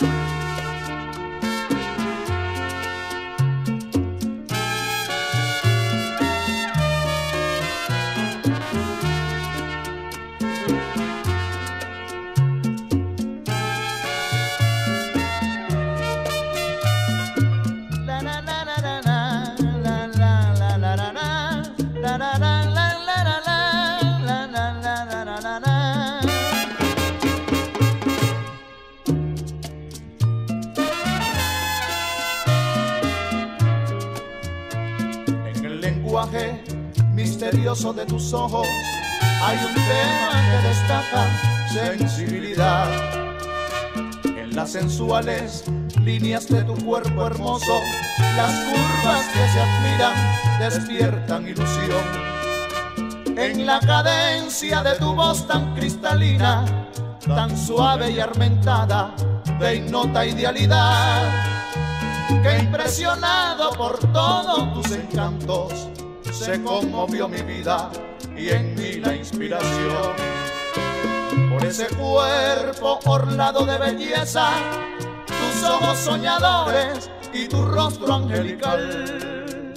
Misterioso de tus ojos hay un tema que destaca sensibilidad. En las sensuales líneas de tu cuerpo hermoso, las curvas que se admiran despiertan ilusión. En la cadencia de tu voz tan cristalina, tan suave y armentada, de ignota idealidad, que impresionado por todos tus encantos, se conmovió mi vida y en mí la inspiración. Por ese cuerpo orlado de belleza, tus ojos soñadores y tu rostro angelical.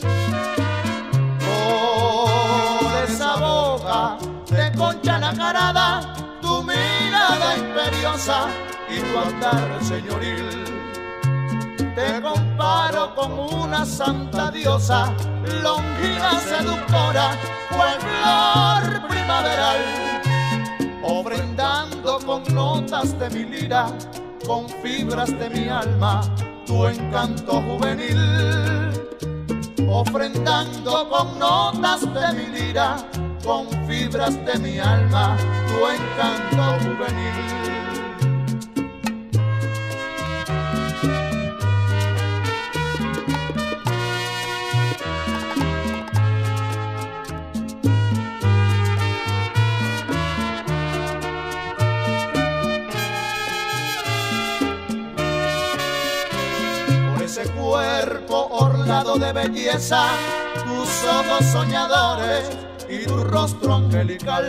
Por esa boca de concha nacarada, tu mirada imperiosa y tu andar señoril. Te comparo con una santa diosa, longina seductora, cual flor primaveral, ofrendando con notas de mi lira, con fibras de mi alma, tu encanto juvenil. Ofrendando con notas de mi lira, con fibras de mi alma, tu encanto juvenil. Ese cuerpo orlado de belleza, tus ojos soñadores y tu rostro angelical.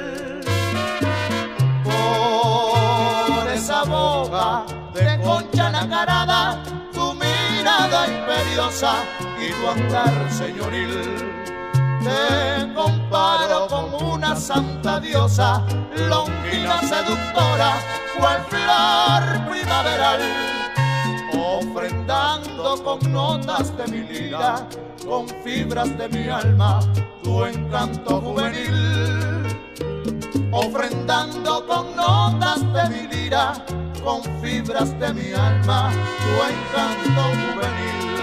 Por esa boca de concha nacarada, tu mirada imperiosa y tu andar señoril. Te comparo con una santa diosa, longina seductora, cual flor primaveral, ofrendando con notas de mi lira, con fibras de mi alma, tu encanto juvenil. Ofrendando con notas de mi lira, con fibras de mi alma, tu encanto juvenil.